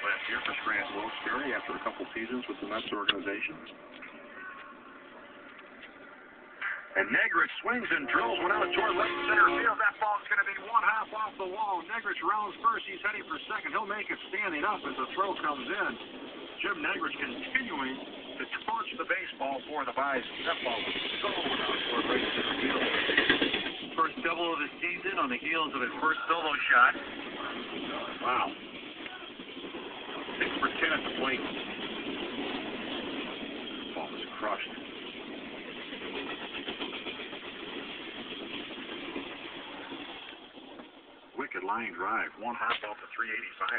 last year for Scranton Wilkes-Barre after a couple seasons with the Mets organization. And Negrich swings and drills one out toward left center field. That ball's going to be one half off the wall. Negrich rounds first. He's heading for second. He'll make it standing up as the throw comes in. Jim Negrich continuing to torch the baseball for the Bison. That ball was going out toward right center field. First double of the season on the heels of his first solo shot. Wow. 6 for 10 at the plate. Ball was crushed. Wicked line drive. One hop off the 385.